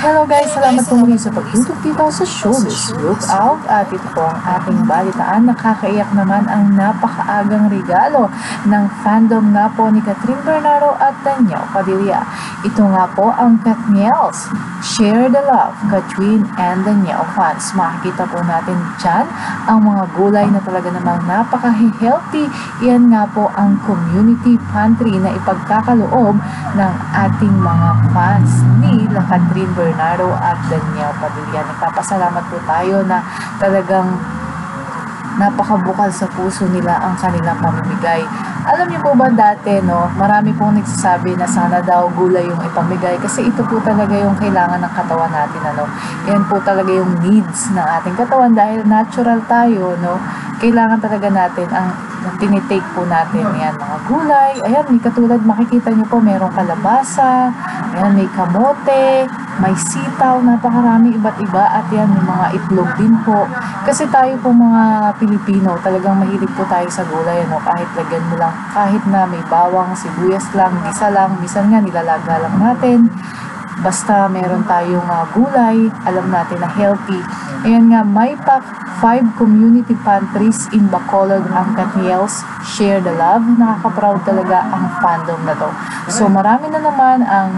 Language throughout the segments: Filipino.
Hello guys, salamat po muli sa pagtutok dito sa Showbiz Lookout. At ito po ang ating balitaan. Nakakaiyak naman ang napakaagang regalo ng fandom nga po ni Kathryn Bernardo at Danielle Padilla. Ito nga po ang Katniels Share the Love, Kathryn and Danielle fans. Makikita po natin dyan ang mga gulay na talaga namang napaka-healthy. Yan nga po ang community pantry na ipagkakaloob ng ating mga fans ni Kathryn Bernardo at Danielle Padilla. Nagpapasalamat po tayo na talagang napakabukal sa puso nila ang kanilang pamimigay. Alam niyo po ba dati, no, marami pong nagsasabi na sana daw gulay yung ipamigay kasi ito po talaga yung kailangan ng katawan natin, ano. Yan po talaga yung needs ng ating katawan dahil natural tayo, no. Kailangan talaga natin ang tinitake po natin yan, mga gulay. Ayan, may katulad, makikita niyo po, merong kalabasa, ayan, may kamote, may sitaw, napakarami, iba't iba, at yan, may mga itlog din po. Kasi tayo po mga Pilipino, talagang mahilig po tayo sa gulay, ano, kahit lagyan mo lang, kahit na may bawang, sibuyas lang, gisa lang, minsan nga nilalaga lang natin. Basta meron tayong gulay, alam natin na healthy. Ayan nga, may pack 5 community pantries in Bacolod ang Katniels Share the Love. Nakaka-proud talaga ang fandom na to. So marami na naman ang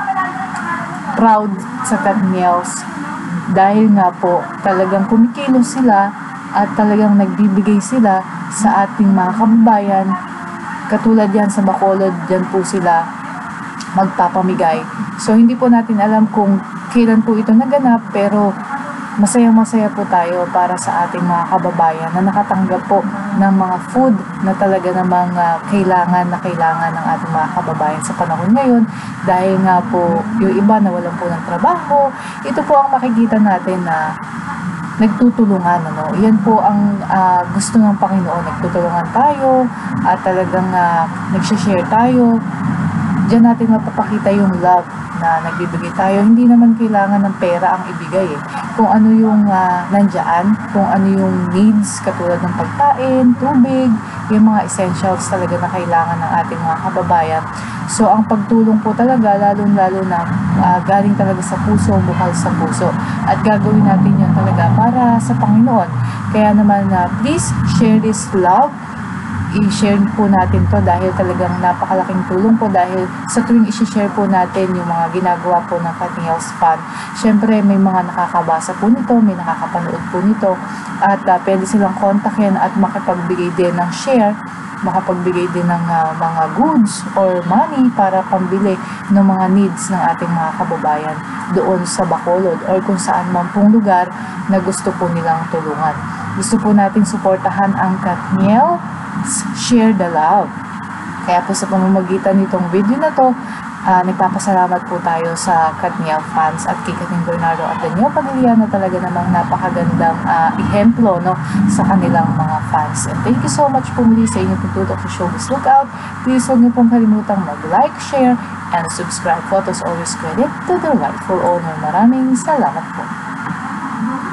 proud sa Katniels dahil nga po talagang kumikilos sila at talagang nagbibigay sila sa ating mga kababayan. Katulad yan sa Bacolod, dyan po sila magpapamigay. So hindi po natin alam kung kailan po ito naganap, pero masaya-masaya po tayo para sa ating mga kababayan na nakatanggap po ng mga food na talaga namang kailangan ng ating mga kababayan sa panahon ngayon. Dahil nga po yung iba na walang po ng trabaho, ito po ang makikita natin na nagtutulungan, ano. Yan po ang gusto ng Panginoon, nagtutulungan tayo at talagang nagsishare tayo. Diyan natin mapapakita yung love na nagbibigay tayo. Hindi naman kailangan ng pera ang ibigay eh. Kung ano yung nandyan, kung ano yung needs, katulad ng pagkain, tubig, yung mga essentials talaga na kailangan ng ating mga kababayan. So, ang pagtulong po talaga, lalo-lalo na galing talaga sa puso, bukal sa puso. At gagawin natin yun talaga para sa Panginoon. Kaya naman, please share this love. I-share po natin to dahil talagang napakalaking tulong po, dahil sa tuwing i-share po natin yung mga ginagawa po ng Katniels fan, syempre may mga nakakabasa po nito, may nakakapanood po nito, at pwede silang kontakin at makipagbigay din ng share, makapagbigay din ng mga goods or money para pambili ng mga needs ng ating mga kababayan doon sa Bacolod or kung saan man pong lugar na gusto po nilang tulungan. Gusto po natin suportahan ang Katniel Share the Love. Kaya po sa pamamagitan nitong video na to, nagpapasalamat po tayo sa Katniel fans at kay Kathryn Bernardo at Danielle Padilla na talaga namang napakagandang ehemplo, no, sa kanilang mga fans. And thank you so much po muli sa inyong pagtutok sa Showbiz Lookout. Please huwag niyo pong kalimutang mag-like, share, and subscribe. Photos always credit to the rightful owner. Maraming salamat po.